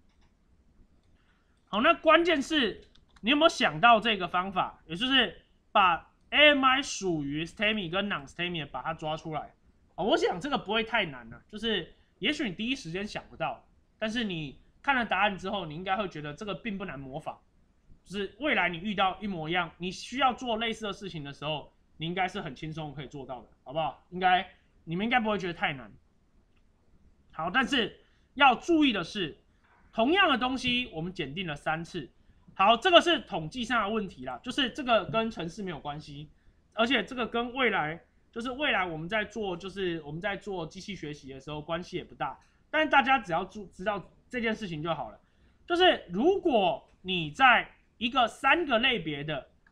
好，那关键是你有没有想到这个方法，也就是把 AMI 属于 STEMI 跟 non-STEMI 把它抓出来。我想这个不会太难了，就是也许你第一时间想不到，但是你看了答案之后，你应该会觉得这个并不难模仿。就是未来你遇到一模一样，你需要做类似的事情的时候，你应该是很轻松可以做到的，好不好？你们应该不会觉得太难。好，但是要注意的是，同样的东西我们检定了3次。好，这个是统计上的问题啦，就是这个跟程式没有关系，而且这个跟未来我们在做机器学习的时候关系也不大，但是大家只要知道这件事情就好了。就是如果你在一个3个类别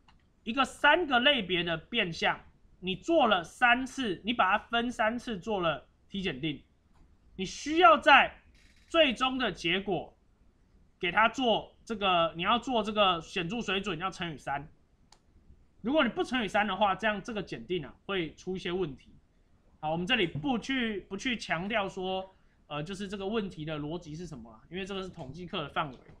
的变项，你做了3次，你把它分3次做了体检定，你需要在最终的结果给它做这个，你要做这个显著水准要乘以3。如果你不乘以3的话，这样这个检定啊会出一些问题。好，我们这里不去强调说，就是这个问题的逻辑是什么啊，因为这个是统计课的范围。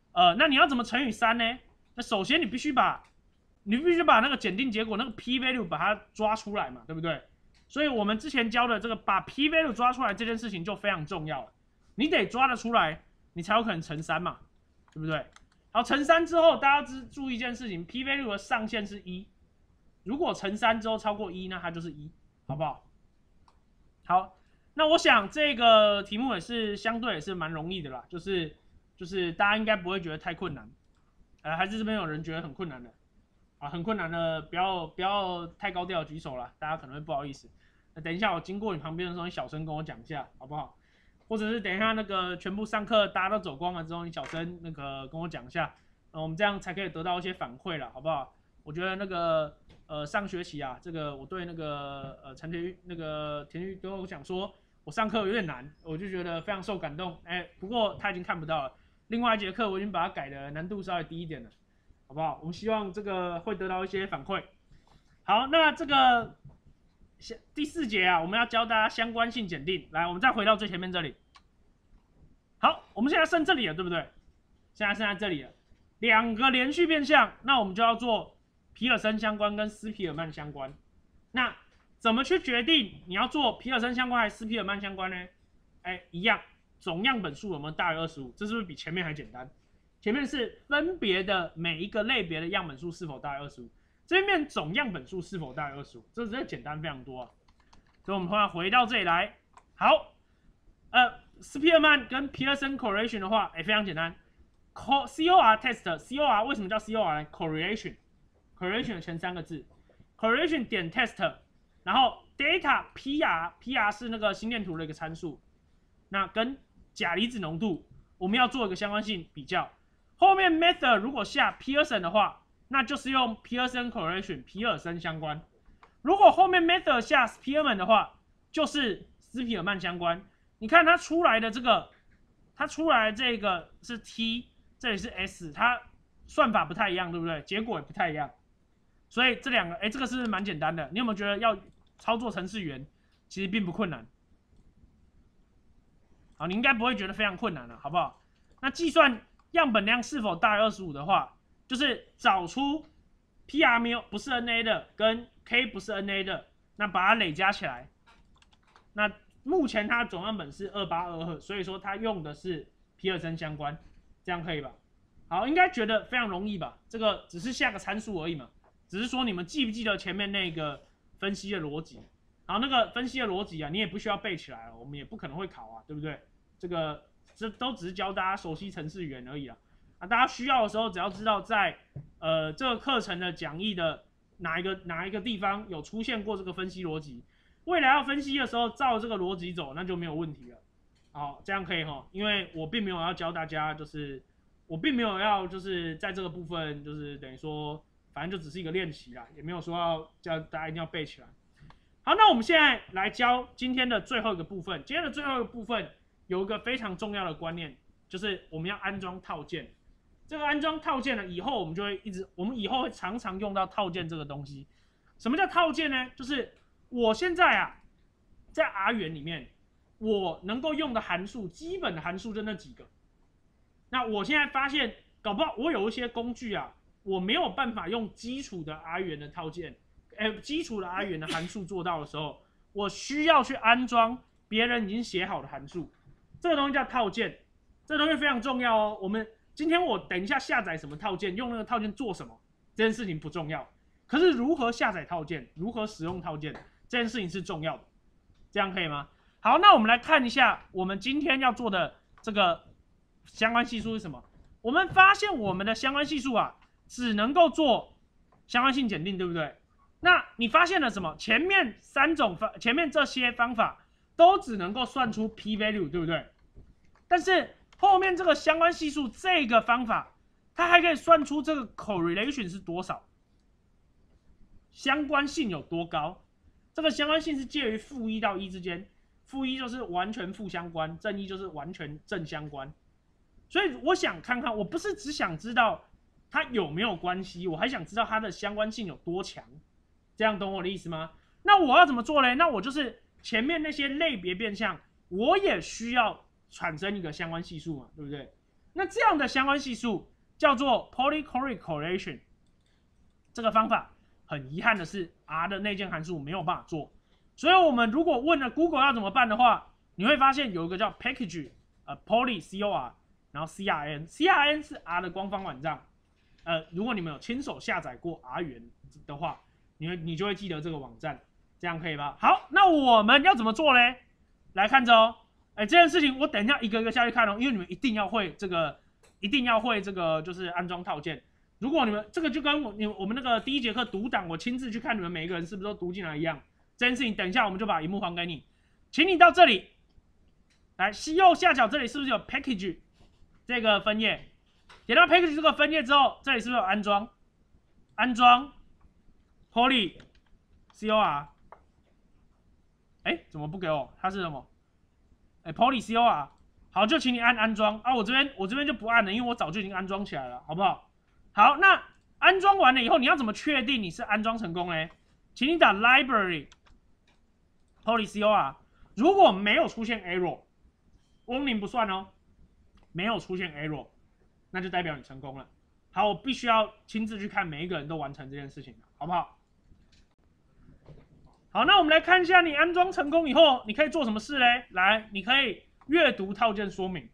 那你要怎么乘以3呢？那首先你必须把那个检定结果那个 p value 把它抓出来嘛，对不对？所以我们之前教的这个把 p value 抓出来这件事情就非常重要了，你得抓得出来，你才有可能乘3嘛，对不对？好，乘3之后，大家注意一件事情 ，p value 的上限是1，如果乘3之后超过1，那它就是1，好不好？好，那我想这个题目也是相对也是蛮容易的啦，就是大家应该不会觉得太困难，还是这边有人觉得很困难的啊，很困难的，不要太高调举手啦，大家可能会不好意思。等一下我经过你旁边的时候，你小声跟我讲一下，好不好？或者是等一下那个全部上课大家都走光了之后，你小声那个跟我讲一下，我们这样才可以得到一些反馈了，好不好？我觉得那个上学期啊，这个我对那个陈田玉跟我讲说，我上课有点难，我就觉得非常受感动。不过他已经看不到了。另外一节课我已经把它改的难度稍微低一点了，好不好？我们希望这个会得到一些反馈。好，那这个第4节啊，我们要教大家相关性检定。来，我们再回到最前面这里。好，我们现在剩这里了，对不对？现在剩在这里了，2个连续变项，那我们就要做皮尔森相关跟斯皮尔曼相关。那怎么去决定你要做皮尔森相关还是斯皮尔曼相关呢？一样，总样本数有没有大于25？这是不是比前面还简单？前面是分别的每一个类别的样本数是否大于25，这边总样本数是否大于25，这真的简单非常多啊。所以我们后来回到这里来，好，斯皮尔曼跟皮尔森 correlation 的话，非常简单。COR test，COR 为什么叫 COR 呢 ？correlation 的前3个字 ，correlation 点 test， 然后 data PR 是那个心电图的一个参数，那跟钾离子浓度，我们要做一个相关性比较。后面 method 如果下 Pearson 的话，那就是用 Pearson correlation 皮尔森相关。如果后面 method 下 Spearman 的话，就是斯皮尔曼相关。你看它出来的这个是 T， 这里是 S， 它算法不太一样，对不对？结果也不太一样。所以这2个，这个是蛮简单的。你有没有觉得要操作程式员其实并不困难？好，你应该不会觉得非常困难了，好不好？那计算样本量是否大于25的话，就是找出 PR 不是 NA 的跟 K 不是 NA 的，那把它累加起来。那目前它的总样本是2822，所以说它用的是皮尔森相关，这样可以吧？好，应该觉得非常容易吧？这个只是下个参数而已嘛，只是说你们记不记得前面那个分析的逻辑？然后那个分析的逻辑啊，你也不需要背起来了，我们也不可能会考啊，对不对？这都只是教大家熟悉程式语言而已啦。大家需要的时候，只要知道在这个课程的讲义的哪一个地方有出现过这个分析逻辑，未来要分析的时候照这个逻辑走，那就没有问题了。好，这样可以哈，因为我并没有要教大家，我并没有要在这个部分等于说，反正就只是一个练习啦，也没有说要叫大家一定要背起来。好，那我们现在来教今天的最后一个部分。今天的最后一个部分有一个非常重要的观念，就是我们要安装套件。这个安装套件呢，以后我们就会我们以后会常常用到套件这个东西。什么叫套件呢？就是我现在啊，在 R 元里面，我能够用的函数，基本的函数就那几个。那我现在发现，搞不好我有一些工具啊，我没有办法用基础的 R 元的套件，基础的 R 元的函数做到的时候，我需要去安装别人已经写好的函数。这个东西叫套件，这个东西非常重要哦。今天我等一下下载什么套件，用那个套件做什么，这件事情不重要。可是如何下载套件，如何使用套件，这件事情是重要的。这样可以吗？好，那我们来看一下我们今天要做的这个相关系数是什么。我们发现我们的相关系数啊，只能够做相关性检定，对不对？那你发现了什么？前面这些方法都只能够算出 p value， 对不对？但是后面这个相关系数这个方法，它还可以算出这个 correlation 是多少，相关性有多高。这个相关性是介于-1到1之间，-1就是完全负相关，正1就是完全正相关。所以我想看看，我不是只想知道它有没有关系，我还想知道它的相关性有多强。这样懂我的意思吗？那我要怎么做呢？那我就是前面那些类别变项，我也需要产生一个相关系数嘛，对不对？ 那这样的相关系数叫做 polychoric correlation。这个方法很遗憾的是 R 的内建函数没有办法做，所以我们如果问了 Google 要怎么办的话，你会发现有一个叫 package poly cor， 然后 crn 是 R 的官方网站。如果你们有亲手下载过 R 源的话，你就会记得这个网站，这样可以吧？好，那我们要怎么做嘞？来看着哦，这件事情我等一下一个一个下去看哦，因为你们一定要会这个就是安装套件。如果你们这个就跟我们那个第一节课读档，我亲自去看你们每一个人是不是都读进来一样，这件事情等一下我们就把荧幕还给你，请你到这里来，右下角这里是不是有 package 这个分页？点到 package 这个分页之后，这里是不是有安装 poly cor？ 怎么不给我？它是什么？poly cor。好，就请你按安装啊！我这边就不按了，因为我早就已经安装起来了，好不好？好，那安装完了以后，你要怎么确定你是安装成功呢？请你打 library poly cor， 如果没有出现 error，warning 不算哦，没有出现 error， 那就代表你成功了。好，我必须要亲自去看每一个人都完成这件事情，好不好？好，那我们来看一下你安装成功以后，你可以做什么事嘞？来，你可以阅读套件说明。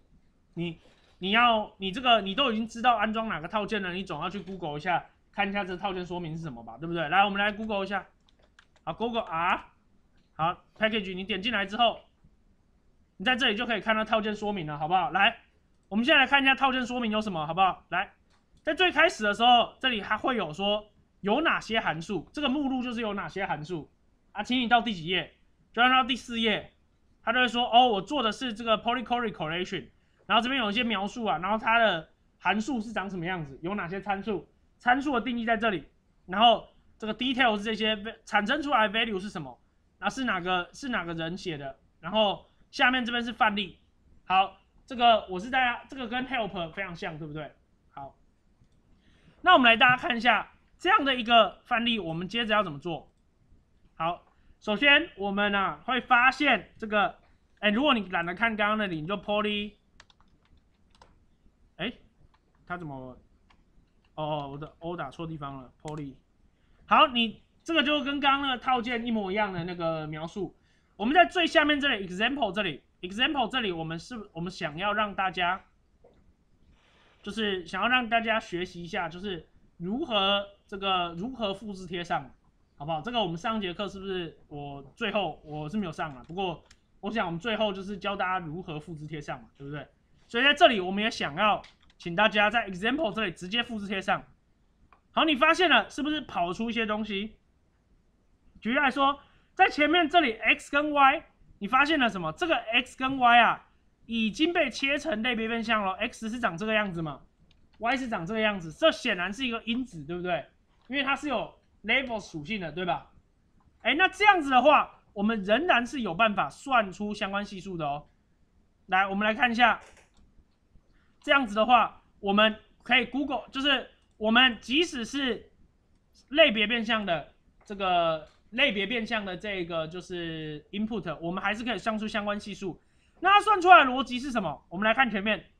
你都已经知道安装哪个套件了，你总要去 Google 一下，看一下这套件说明是什么吧，对不对？来，我们来 Google 一下。好 ，Google R， 好 ，Package， 你点进来之后，你在这里就可以看到套件说明了，好不好？来，我们现在来看一下套件说明有什么，好不好？来，在最开始的时候，这里还会有说有哪些函数，这个目录就是有哪些函数啊，请你到第几页，就按到第4页，他就会说，哦，我做的是这个 polychoric correlation。然后这边有一些描述啊，然后它的函数是长什么样子，有哪些参数，参数的定义在这里，然后这个 details 这些产生出来的 value 是什么，那是哪个人写的，然后下面这边是范例，好，这个这个跟 help 非常像，对不对？好，那我们来大家看一下这样的一个范例，我们接着要怎么做？好，首先我们会发现这个，如果你懒得看刚刚那里，你就 poly。它怎么？哦，我的 O 打错地方了 ，poly。好，你这个就跟刚刚那个套件一模一样的那个描述。我们在最下面这里 example 这里，我们想要让大家，就是想要让大家学习一下，就是如何复制贴上，好不好？这个我们上节课是不是最后我是没有上啊？不过我想我们最后就是教大家如何复制贴上嘛，对不对？所以在这里我们也想要。请大家在 example 这里直接复制贴上。好，你发现了是不是跑出一些东西？举例来说，在前面这里 x 跟 y， 你发现了什么？这个 x 跟 y 已经被切成类别变项了。x 是长这个样子嘛 ，y 是长这个样子，这显然是一个因子，对不对？因为它是有 level 属性的，对吧？那这样子的话，我们仍然是有办法算出相关系数的哦。来，我们来看一下。这样子的话，我们可以 Google， 就是我们即使是类别变项的这个就是 input， 我们还是可以算出相关系数。那它算出来的逻辑是什么？我们来看前面，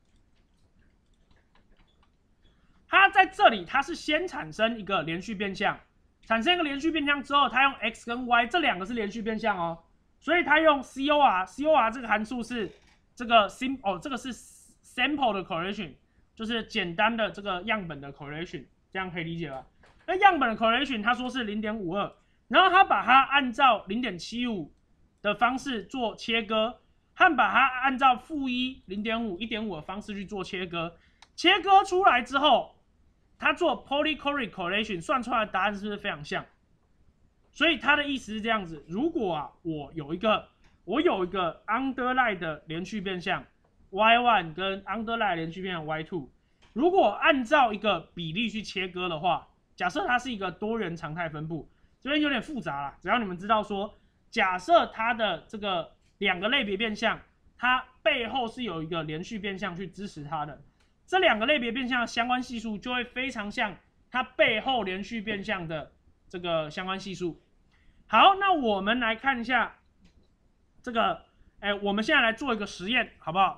它在这里它是先产生一个连续变项，产生一个连续变项之后，它用 x 跟 y 这两个是连续变项哦，所以它用 cor 这个函数是这个这个是。sample 的 correlation 就是简单的这个样本的 correlation， 这样可以理解吧？那样本的 correlation 他说是 0.52， 然后他把它按照 0.75 的方式做切割，和把它按照-1 0.5 1.5 的方式去做切割，切割出来之后，他做 polychoric correlation 算出来的答案是不是非常像？所以他的意思是这样子：如果我有一个 underline 的连续变项。y1 跟 underline 连续变成 y2， 如果按照一个比例去切割的话，假设它是一个多元常态分布，这边有点复杂啦。只要你们知道说，假设它的这个两个类别变项，它背后是有一个连续变项去支持它的，这两个类别变项的相关系数就会非常像它背后连续变项的这个相关系数。好，那我们来看一下这个，我们现在来做一个实验，好不好？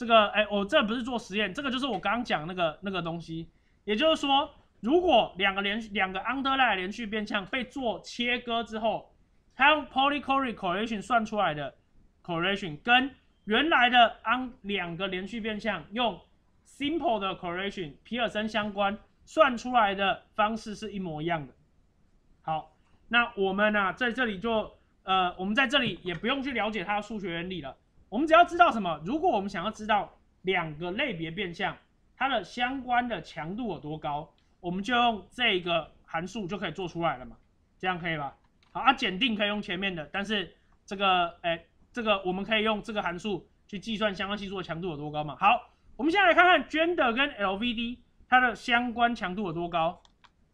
这个我这不是做实验，这个就是我刚刚讲那个东西。也就是说，如果两个 underline 连续变项被做切割之后，它用 polychoric correlation 算出来的 correlation 跟原来的两个连续变项用 simple 的 correlation 皮尔森相关算出来的方式是一模一样的。好，那我们啊在这里就我们在这里也不用去了解它的数学原理了，我们只要知道什么？如果我们想要知道两个类别变项它的相关的强度有多高，我们就用这个函数就可以做出来了嘛，这样可以吧？好，检定可以用前面的，但是这个我们可以用这个函数去计算相关系数的强度有多高嘛？好，我们现在来看看 gender 跟 LVD 它的相关强度有多高。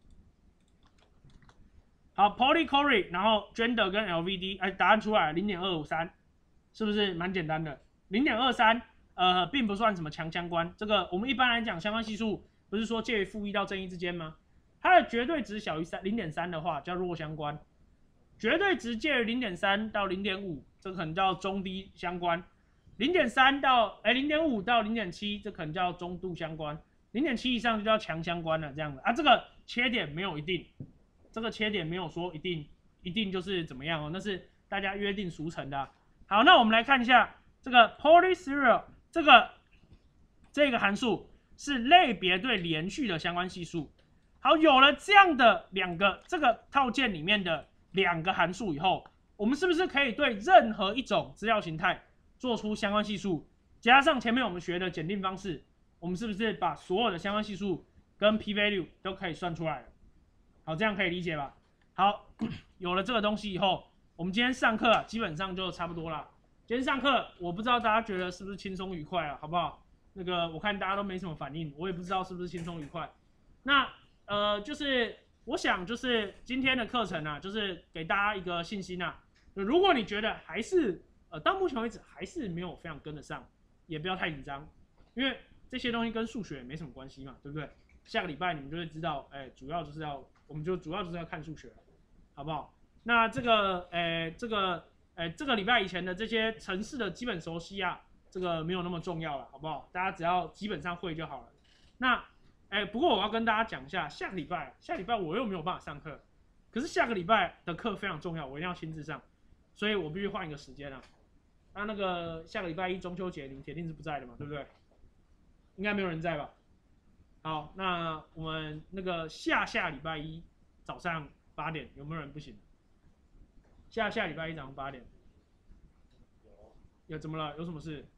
好 ，polychoric， 然后 gender 跟 LVD， 答案出来 0.253， 是不是蛮简单的？0.23，并不算什么强相关。这个我们一般来讲，相关系数不是说介于负1到正1之间吗？它的绝对值小于0.3的话叫弱相关，绝对值介于0.3到0.5，这可能叫中低相关。0.5到0.7，这可能叫中度相关。0.7以上就叫强相关了，这样子啊。这个切点没有一定。这个切点没有说一定就是怎么样哦，那是大家约定俗成的啊。好，那我们来看一下这个 polyserial 这个函数是类别对连续的相关系数。好，有了这样的这个套件里面的两个函数以后，我们是不是可以对任何一种资料形态做出相关系数？加上前面我们学的检定方式，我们是不是把所有的相关系数跟 p-value 都可以算出来了？好，这样可以理解吧？好，有了这个东西以后，我们今天上课基本上就差不多了。今天上课，我不知道大家觉得是不是轻松愉快啊，好不好？那个我看大家都没什么反应，我也不知道是不是轻松愉快。那就是我想就是今天的课程啊，就是给大家一个信心啊。如果你觉得还是到目前为止还是没有非常跟得上，也不要太紧张，因为这些东西跟数学没什么关系嘛，对不对？下个礼拜你们就会知道，我们主要就是要看数学，好不好？那这个礼拜以前的这些程式的基本熟悉啊，这个没有那么重要了，好不好？大家只要基本上会就好了。那不过我要跟大家讲一下，下礼拜我又没有办法上课，可是下个礼拜的课非常重要，我一定要亲自上，所以我必须换一个时间啊。那个下个礼拜一中秋节，你们铁定是不在的嘛，对不对？应该没有人在吧？好，那我们那个下礼拜一早上8点有没有人不行？下礼拜一早上8点，有怎么了？有什么事？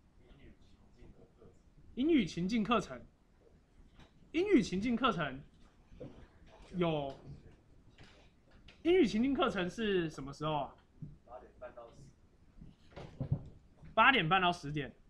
英语情境课程，英语情境课程有，英语情境课程是什么时候啊？8点半到10点。